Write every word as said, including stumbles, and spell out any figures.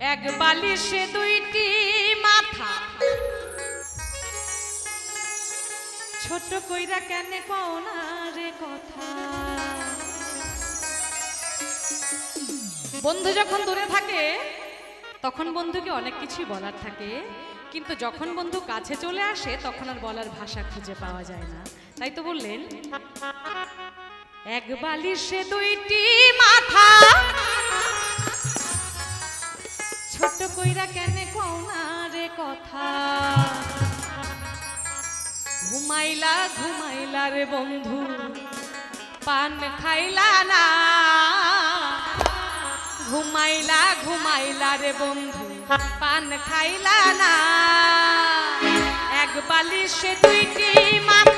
এক বালিশে দুইটি মাথা ছোট কইরা কেন কও না রে কথা। বন্ধু যখন দূরে থাকে তখন বন্ধুকে অনেক কিছুই বলার থাকে, কিন্তু যখন বন্ধু কাছে চলে আসে তখন আর বলার ভাষা খুঁজে পাওয়া যায় না। তাই তো বললেন এক বালিশে দুইটি মাথা ছোট কইরা কেন কও না রে কথা। ঘুমাইলা ঘুমাইলা রে বন্ধু পান খাইলা না, ঘুমাইলা ঘুমাইলা রে বন্ধু পান খাইলা না। এক বালিশে দুইটি মাথা